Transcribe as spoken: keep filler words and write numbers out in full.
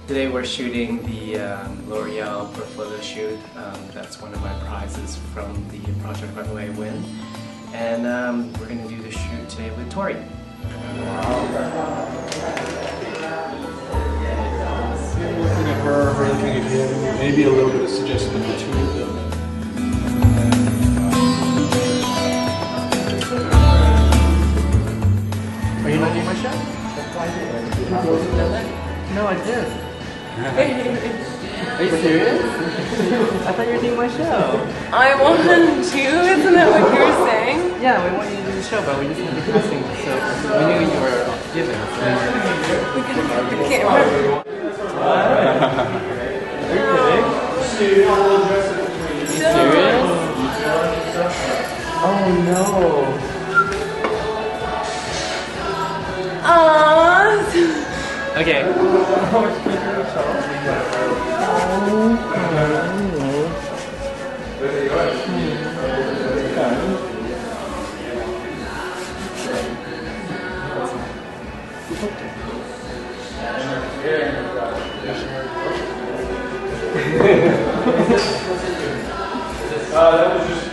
Today we're shooting the um, L'Oreal portfolio shoot. Um, that's one of my prizes from the Project Runway win. And um, we're going to do the shoot today with Tori. Looking at her, her looking at him, maybe a little bit of suggestion of the two of them. Are you not doing my show? No, I did. Are you serious? I thought you were doing my show. I want to, isn't that what you were saying? Yeah, we want you to do the show, but we just had the casting, so we knew you were given. We gotta get the camera. Are you kidding? Are you serious? Oh no. Aww. Okay. uh, that was just